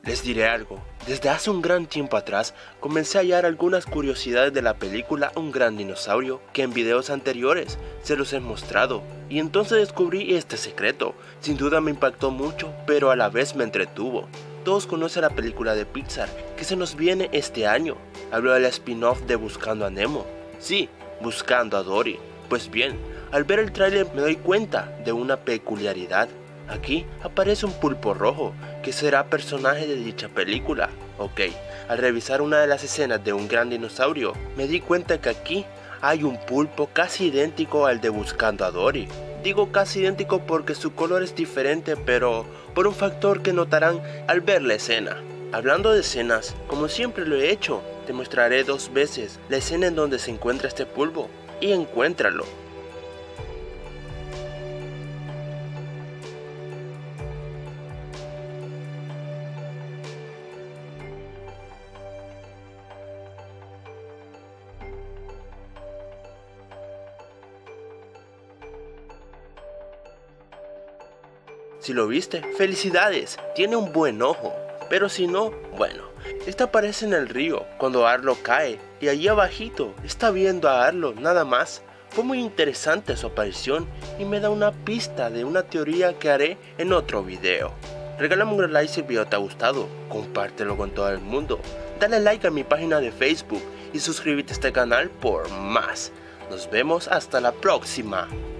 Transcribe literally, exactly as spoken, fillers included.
Les diré algo, desde hace un gran tiempo atrás comencé a hallar algunas curiosidades de la película Un Gran Dinosaurio que en videos anteriores se los he mostrado, y entonces descubrí este secreto. Sin duda me impactó mucho, pero a la vez me entretuvo. Todos conocen la película de Pixar que se nos viene este año. Hablo del spin-off de Buscando a Nemo. Sí, Buscando a Dory. Pues bien, al ver el tráiler me doy cuenta de una peculiaridad. Aquí aparece un pulpo rojo, que será personaje de dicha película. Ok, al revisar una de las escenas de Un Gran Dinosaurio, me di cuenta que aquí hay un pulpo casi idéntico al de Buscando a Dory. Digo casi idéntico porque su color es diferente, pero por un factor que notarán al ver la escena. Hablando de escenas, como siempre lo he hecho, te mostraré dos veces la escena en donde se encuentra este pulpo, y encuéntralo. Si lo viste, felicidades, tiene un buen ojo, pero si no, bueno, esta aparece en el río cuando Arlo cae y allí abajito está viendo a Arlo nada más. Fue muy interesante su aparición y me da una pista de una teoría que haré en otro video. Regálame un gran like si el video te ha gustado, compártelo con todo el mundo, dale like a mi página de Facebook y suscríbete a este canal por más. Nos vemos hasta la próxima.